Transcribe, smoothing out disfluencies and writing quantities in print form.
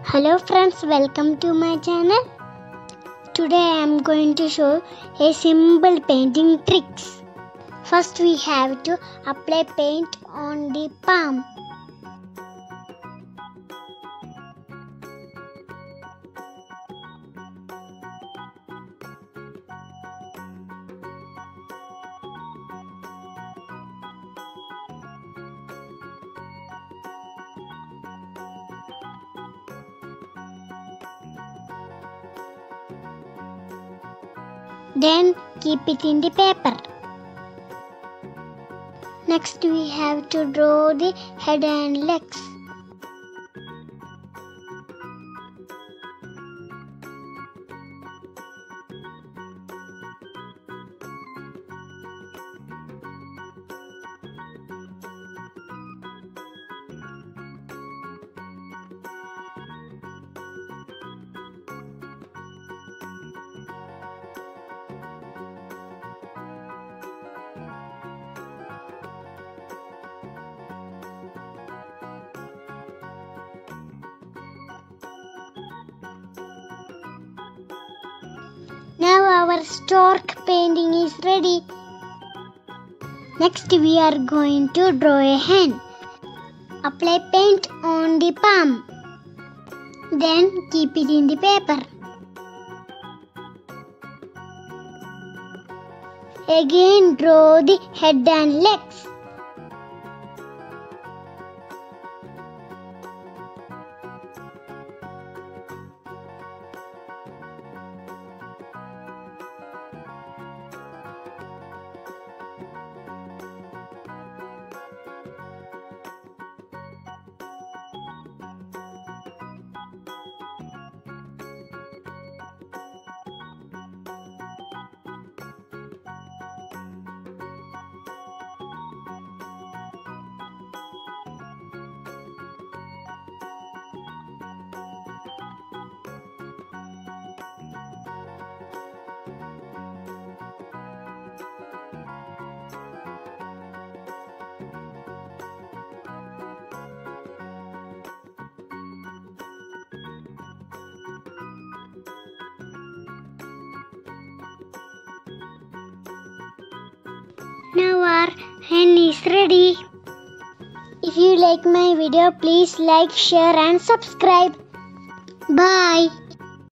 Hello friends, welcome to my channel. Today I am going to show a simple painting tricks. First we have to apply paint on the palm. Then keep it in the paper. Next we have to draw the head and legs. Now our stork painting is ready. Next we are going to draw a hen. Apply paint on the palm. Then keep it in the paper. Again draw the head and legs. Now our hen is ready. If you like my video, please like, share and subscribe. Bye.